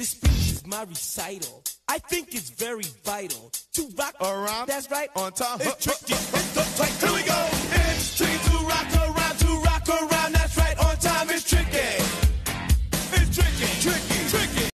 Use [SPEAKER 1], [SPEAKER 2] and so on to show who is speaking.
[SPEAKER 1] This speech is my recital. I think it's very vital to rock
[SPEAKER 2] around.
[SPEAKER 1] That's right.
[SPEAKER 2] On time.
[SPEAKER 1] It's tricky. It's uptight. Here we go.